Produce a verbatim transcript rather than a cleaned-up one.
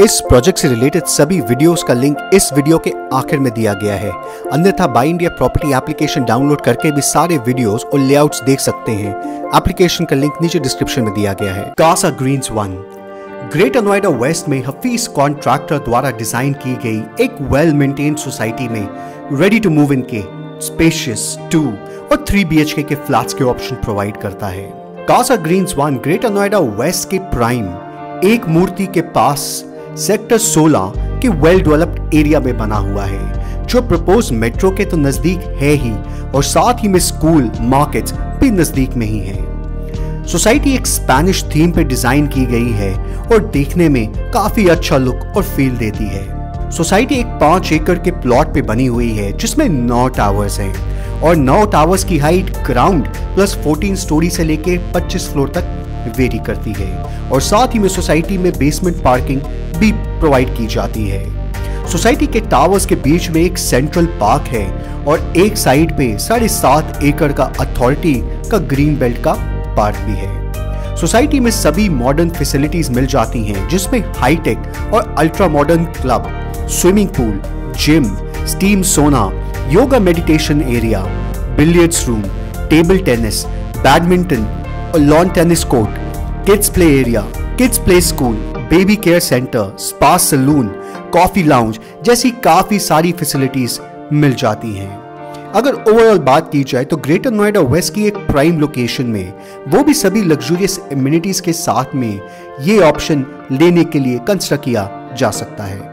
इस प्रोजेक्ट से रिलेटेड सभी वीडियोस का लिंक इस वीडियो के आखिर में दिया गया है। अन्यथा buy India property application download करके भी सारे वीडियोस और लेआउट्स देख सकते हैं। एप्लीकेशन का लिंक नीचे डिस्क्रिप्शन में दिया गया है। Casa Greens one Greater Noida west में हफीज कॉन्ट्रैक्टर द्वारा डिजाइन की गई एक वेल मेंटेन्ड सोसाइटी में रेडी टू मूव इन के स्पेशियस टू और थ्री बी एच के के फ्लैट्स के ऑप्शन प्रोवाइड करता है। Casa Greens one Greater Noida west के प्राइम एक मूर्ति के पास सेक्टर सोलह के वेल डेवलप्ड एरिया में बना हुआ है, जो प्रपोज मेट्रो के तो नजदीक है ही और साथ ही में स्कूल मार्केट्स भी नजदीक में ही है। सोसाइटी एक स्पेनिश थीम पे डिजाइन की गई है और देखने में काफी अच्छा लुक और फील देती है। सोसाइटी एक पांच एकड़ के प्लॉट पे बनी हुई है, जिसमें नौ टावर्स हैं और नौ टावर्स की हाइट ग्राउंड प्लस चौदह स्टोरी से लेके पच्चीस फ्लोर तक वेरी करती है और साथ ही में सोसाइटी में बेसमेंट पार्किंग भी प्रोवाइड की जाती है। सोसाइटी के टावर्स के बीच में एक सेंट्रल पार्क है और एक साइड पे साढ़े सात एकड़ का अथॉरिटी का ग्रीन बेल्ट का पार्क भी है। सोसाइटी में सभी मॉडर्न फैसिलिटीज मिल जाती हैं, जिसमें हाईटेक और ultra modern club, swimming pool, gym, steam sauna, yoga meditation area, billiards room, table tennis, badminton और lawn tennis court, kids play area, kids play school, baby care centre, spa salon, coffee lounge जैसी काफी सारी facilities मिल जाती हैं। अगर overall बात की जाए तो ग्रेटर नोएडा वेस्ट की एक प्राइम लोकेशन में, वो भी सभी लग्जूरियस एमिनिटीज के साथ में, ये ऑप्शन लेने के लिए कंसिडर किया जा सकता है।